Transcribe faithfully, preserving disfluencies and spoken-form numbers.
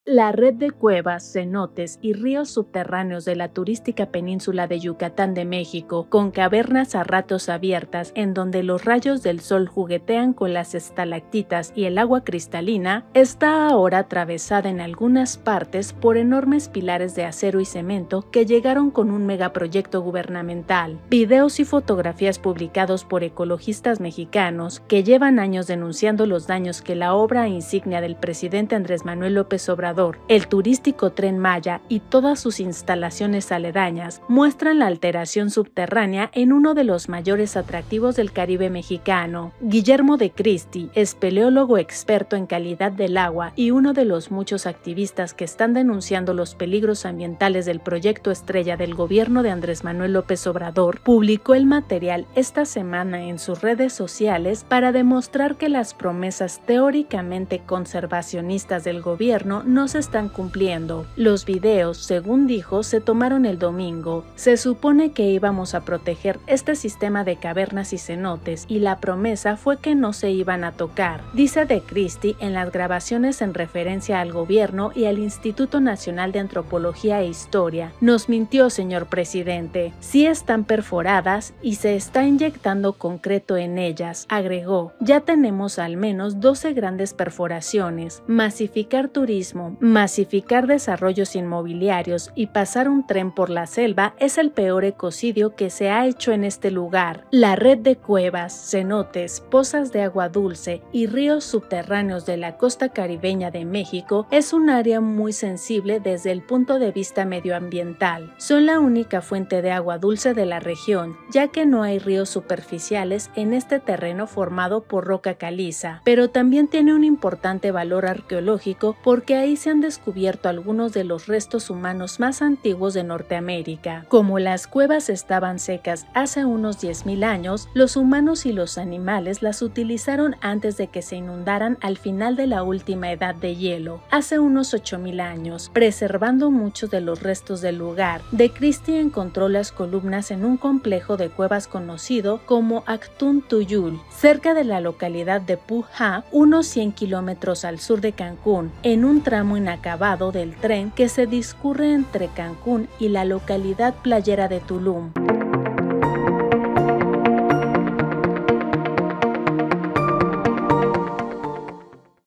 La red de cuevas, cenotes y ríos subterráneos de la turística península de Yucatán de México, con cavernas a ratos abiertas en donde los rayos del sol juguetean con las estalactitas y el agua cristalina, está ahora atravesada en algunas partes por enormes pilares de acero y cemento que llegaron con un megaproyecto gubernamental. Videos y fotografías publicados por ecologistas mexicanos que llevan años denunciando los daños que la obra insignia del presidente Andrés Manuel López Obrador, el turístico Tren Maya y todas sus instalaciones aledañas muestran la alteración subterránea en uno de los mayores atractivos del Caribe mexicano. Guillermo de Cristi, espeleólogo experto en calidad del agua y uno de los muchos activistas que están denunciando los peligros ambientales del proyecto estrella del gobierno de Andrés Manuel López Obrador, publicó el material esta semana en sus redes sociales para demostrar que las promesas teóricamente conservacionistas del gobierno no se están cumpliendo. Los videos, según dijo, se tomaron el domingo. Se supone que íbamos a proteger este sistema de cavernas y cenotes y la promesa fue que no se iban a tocar, dice De Cristi en las grabaciones en referencia al gobierno y al Instituto Nacional de Antropología e Historia. Nos mintió, señor presidente. Sí están perforadas y se está inyectando concreto en ellas, agregó. Ya tenemos al menos doce grandes perforaciones. Masificar turismo, masificar desarrollos inmobiliarios y pasar un tren por la selva es el peor ecocidio que se ha hecho en este lugar. La red de cuevas, cenotes, pozas de agua dulce y ríos subterráneos de la costa caribeña de México es un área muy sensible desde el punto de vista medioambiental. Son la única fuente de agua dulce de la región, ya que no hay ríos superficiales en este terreno formado por roca caliza, pero también tiene un importante valor arqueológico porque ahí se han descubierto algunos de los restos humanos más antiguos de Norteamérica. Como las cuevas estaban secas hace unos diez mil años, los humanos y los animales las utilizaron antes de que se inundaran al final de la última edad de hielo, hace unos ocho mil años, preservando muchos de los restos del lugar. De Cristi encontró las columnas en un complejo de cuevas conocido como Actún Tuyul, cerca de la localidad de Pujá, unos cien kilómetros al sur de Cancún, en un tramo inacabado del tren que se discurre entre Cancún y la localidad playera de Tulum.